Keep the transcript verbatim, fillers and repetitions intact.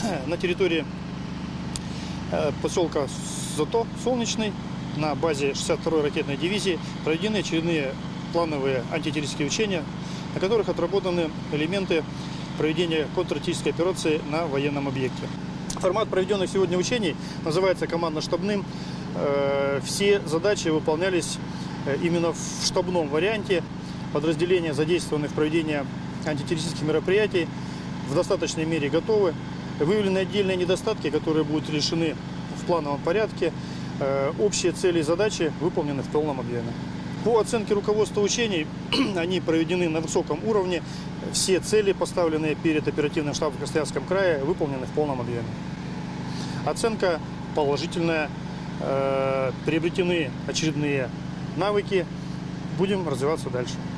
на территории поселка Зато Солнечный на базе шестьдесят второй ракетной дивизии проведены очередные плановые антитеррористические учения, на которых отработаны элементы проведения контртеррористической операции на военном объекте. Формат проведенных сегодня учений называется командно-штабным. Все задачи выполнялись именно в штабном варианте. Подразделения, задействованные в проведении антитеррористических мероприятий, в достаточной мере готовы. Выявлены отдельные недостатки, которые будут решены в плановом порядке. Общие цели и задачи выполнены в полном объеме. По оценке руководства учений, они проведены на высоком уровне. Все цели, поставленные перед оперативным штабом в Красноярском крае, выполнены в полном объеме. Оценка положительная. Приобретены очередные навыки. Будем развиваться дальше.